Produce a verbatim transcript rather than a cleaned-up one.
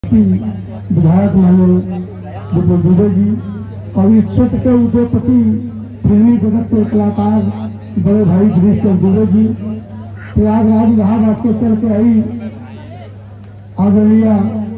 विधायक माननीय विपुल दुबे जी और इस क्षेत्र के उद्योगपति फिल्मी जगत के कलाकार बड़े भाई गिरीश चंद्र दुबे जी प्रयागराज इलाहाबाद के चल के आई आदरणीय